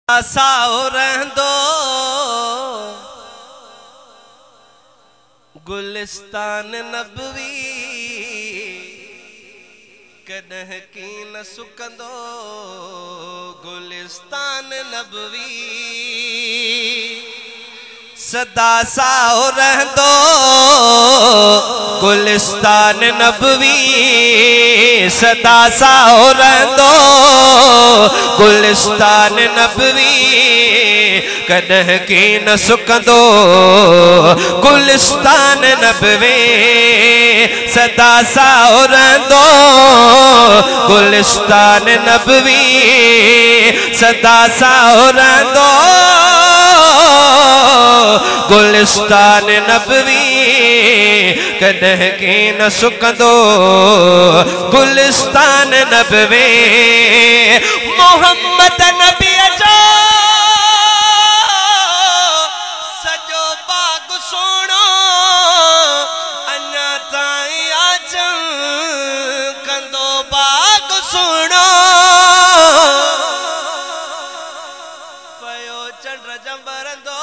साओ रहंदो गुलिस्तान नबवी कदह की न सुकंदो गुलिस्तान नबवी सदा साओ रहंदो गुलिस्तान नबवी सदा साओ रहंदो गुलिस्तान नबवी कदह की न सुकंदो गुलिस्तान नबवी सदा साओ रहंदो गुलिस्तान नबवी सदा साओ रहंदो गुलिस्तान नबवी कदह की न सुकंदो गुलिस्तान नबवी मोहम्मद नबी जो सजो बाग सोनो अञा ताईं आजम कंदो बाग सोनो पयो चंड जंबरंदो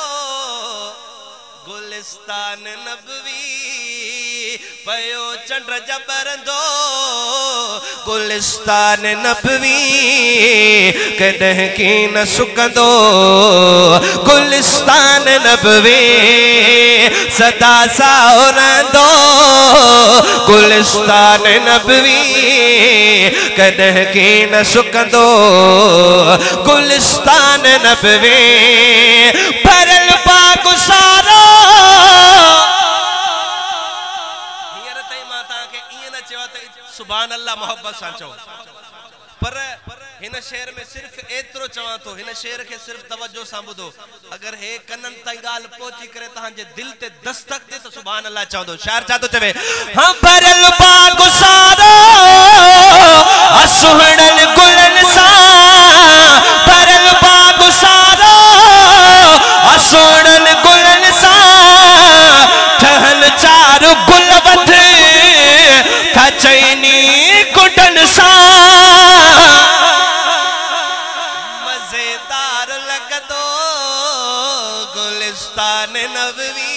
गुलिस्तान नबवी पयो चंड जंबरंदो गुलिस्तान नबवी कदह की न सुकंदो गुलिस्तान नबवी सदा साओ रहंदो गुलिस्तान नबवी कदह की न सुकंदो गुलिस्तान नबवी भरल बाग सारो सुभान अल्लाह मोहब्बत सां चओ पर हिन शेर में सिर्फ एतिरो चवां थो हिन शेर के सिर्फ तवज्जो सां ॿुधो अगर हे कनन ताईं ॻाल्हि पहुची करे तव्हांजे दिल ते दस्तक थे तो सुभान अल्लाह चवंदो शायर छा थो चवे हां भरल बाग सारो सुहिणनि गुलनि सां भरल बाग सारो सुहिणनि गुलनि सां ठहन चार गुल वध चैनी कुटन सा मजेदार लगदो गुलिस्तान नबवी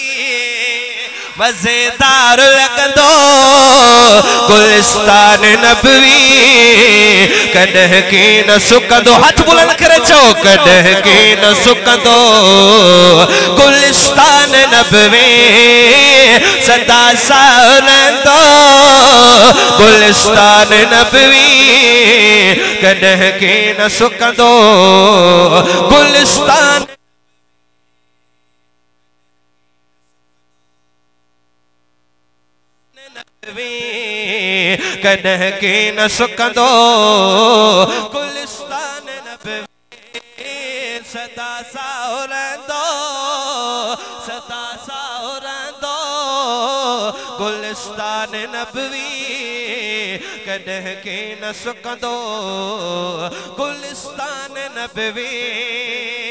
मजेदार लगदो गुलिस्तान नबवी कदह की न सुकंदो हाथ बुलंद करे चो कदह की न सुकंदो गुलिस्तान नबवी सदा साओ रहंदो गुलिस्तान नबवी कदह की न सुकंदो गुलिस्तान नबवी कदह की न सुकंदो गुलिस्तान नबवी सदा साओ रहंदो सदा साओ रहंदो गुलिस्तान नबवी कदह की न सुकंदो गुलिस्तान नबवी।